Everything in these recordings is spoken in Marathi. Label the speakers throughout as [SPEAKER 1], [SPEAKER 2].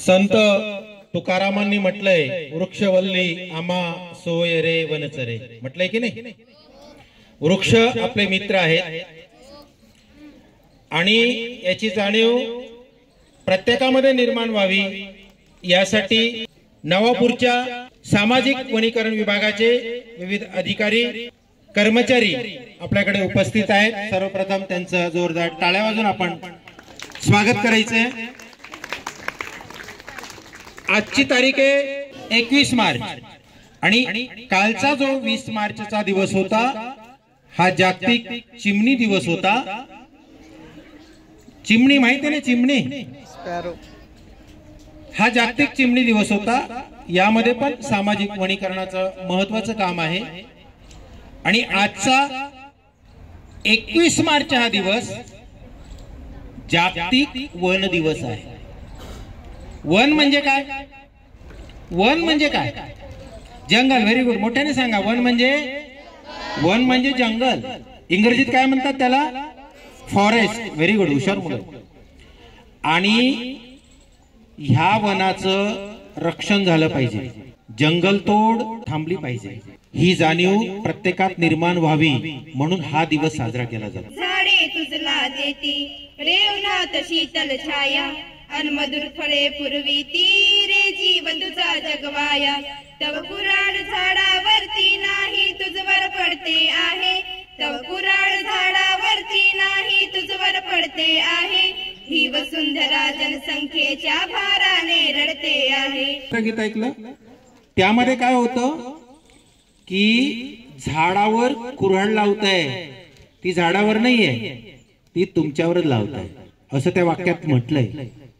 [SPEAKER 1] संत तुकारामांनी म्हटलंय, वृक्षवल्ली आम्हा सोय रे वनचरे, म्हटलंय की नाही. वृक्ष आपले मित्र आहेत आणि याची जाणीव प्रत्येकामध्ये निर्माण व्हावी यासाठी नवापूरच्या सामाजिक वनीकरण विभागाचे विविध अधिकारी कर्मचारी आपल्याकडे उपस्थित आहेत. सर्वप्रथम त्यांचं जोरदार टाळ्या वाजवून आपण स्वागत करायचंय. आजची तारीख आहे 21 मार्च आणि कालचा जो 20 मार्चचा दिवस होता हा जागतिक चिमणी दिवस होता. चिमणी माहिती ना, चिमणी हा जागतिक चिमणी दिवस होता. यामध्ये पण सामाजिक वनीकरणाचं महत्वाचं काम आहे. आणि आजचा 21 मार्च हा दिवस जागतिक वन दिवस आहे. वन म्हणजे काय? वन म्हणजे काय? जंगल. व्हेरी गुड, मोठ्याने सांगा. वन म्हणजे जंगल. इंग्रजीत काय म्हणतात त्याला? फॉरेस्ट. व्हेरी गुड, हुशार मुलं. आणि ह्या वनाचं रक्षण झालं पाहिजे, जंगलतोड थांबली पाहिजे, ही जाणीव प्रत्येकात निर्माण व्हावी म्हणून हा दिवस साजरा केला जातो.
[SPEAKER 2] झाडे तुझला देती रेवनाथ शीतल छाया, अन मधुर फळे पुरविती रे जीव तुझा जगवाया. तव कुराड झाडावरती नाही तुझवर पडते आहे, तव कुराड झाडावरती नाही तुझवर पडते आहे. ही वसुंधरा जनसंख्येच्या भाराने रडते आहे.
[SPEAKER 1] गीत ऐकलं? त्यामध्ये काय होतं की झाडावर कुऱ्हाड लावताय, ती झाडावर नाहीये, ती तुमच्यावरच लावताय असं त्या वाक्यात म्हटलंय.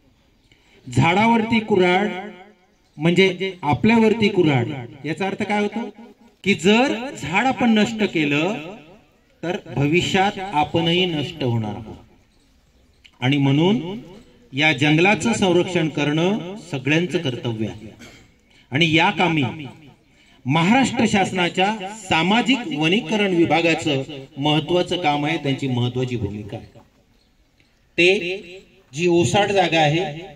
[SPEAKER 1] झाडावरती कुऱ्हाड म्हणजे आपल्यावरती कुऱ्हाड. याचा अर्थ काय होतो की जर झाड आपण नष्ट केलं तर भविष्यात आपणही नष्ट होणार आहोत. आणि म्हणून या जंगलाचं संरक्षण करणं सगळ्यांचं कर्तव्य आहे. आणि या कामी महाराष्ट्र शासनाच्या सामाजिक वनीकरण विभागाचं महत्वाचं काम आहे, त्यांची महत्वाची भूमिका आहे. ते जी ओसाड जागा आहे,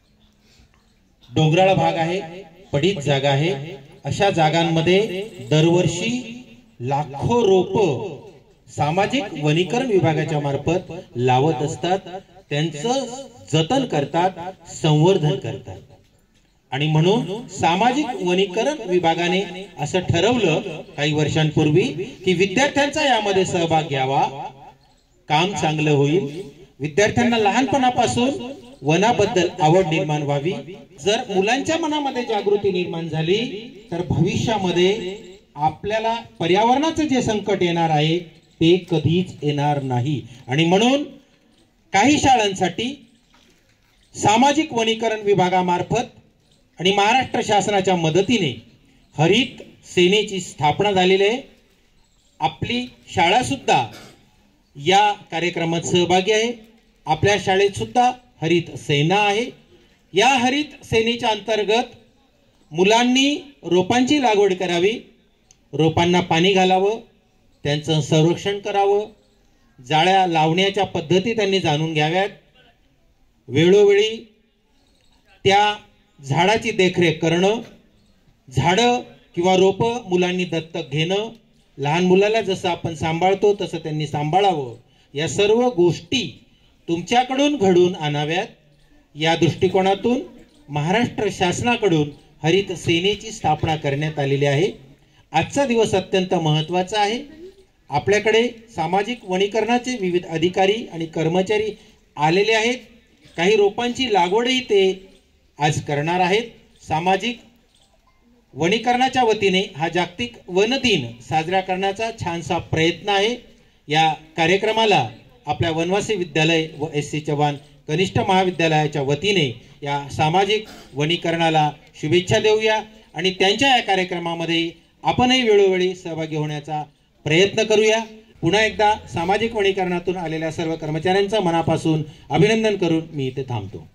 [SPEAKER 1] डोंगराळ भाग आहे, पडीत जागा आहे, अशा जागांमध्ये दरवर्षी लाखो रोप सामाजिक वनीकरण विभागाच्या मार्फत लावत असतात. त्यांचं जतन करतात, संवर्धन करतात. आणि म्हणून सामाजिक वनीकरण विभागाने असं ठरवलं काही वर्षांपूर्वी की विद्यार्थ्यांचा यामध्ये सहभाग घ्यावा, काम चांगलं होईल. विद्यार्थ्यांना लहानपणापासून वनाबद्दल आवड निर्माण व्हावी. जर मुलांच्या मनामध्ये जागृती निर्माण झाली तर भविष्यामध्ये आपल्याला पर्यावरणाचं जे संकट येणार आहे ते कधीच येणार नाही. आणि म्हणून काही शाळांसाठी सामाजिक वनीकरण विभागामार्फत आणि महाराष्ट्र शासनाच्या मदतीने हरित सेनेची स्थापना झालेली आहे. आपली शाळा सुद्धा या कार्यक्रमात सहभागी आहे. आपल्या शाळेत सुद्धा हरित सेना आहे. या हरित सेनेच्या अंतर्गत मुलांनी रोपांची लागवड करावी, रोपांना पाणी घालावं, त्यांचं संरक्षण करावं, जाळ्या लावण्याच्या पद्धती त्यांनी जाणून घ्याव्यात, वेळोवेळी त्या झाडाची देखरेख करणं, झाडं किंवा रोपं मुलांनी दत्तक घेणं, लहान मुलाला जसं आपण सांभाळतो तसं त्यांनी सांभाळावं, या सर्व गोष्टी तुमच्याकडून घडून आणाव्यात. या दृष्टिकोनातून महाराष्ट्र शासनाकडून हरित सेनेची स्थापना करण्यात आलेली आहे. आजचा दिवस अत्यंत महत्त्वाचा आहे. आपल्याकडे सामाजिक वनीकरणाचे विविध अधिकारी आणि कर्मचारी आलेले आहेत. काही रोपांची लागवडही ते आज करणार आहेत. सामाजिक वनीकरणाच्या वतीने हा जागतिक वन दिन साजरा करण्याचा छानसा प्रयत्न आहे. या कार्यक्रमाला आपल्या वनवासी विद्यालय व SC चव्हाण कनिष्ठ महाविद्यालयाच्या वतीने या सामाजिक वनीकरणाला शुभेच्छा देऊया आणि त्यांच्या या कार्यक्रमामध्ये आपणही वेळोवेळी सहभागी होण्याचा प्रयत्न करूया. पुन्हा एकदा सामाजिक वनीकरणातून आलेल्या सर्व कर्मचाऱ्यांचं मनापासून अभिनंदन करून मी इथे थांबतो.